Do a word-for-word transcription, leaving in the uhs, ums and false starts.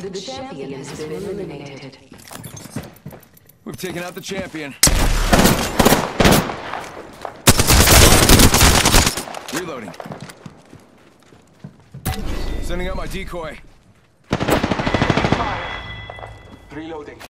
The champion has been eliminated. We've taken out the champion. Reloading. Sending out my decoy. Reloading.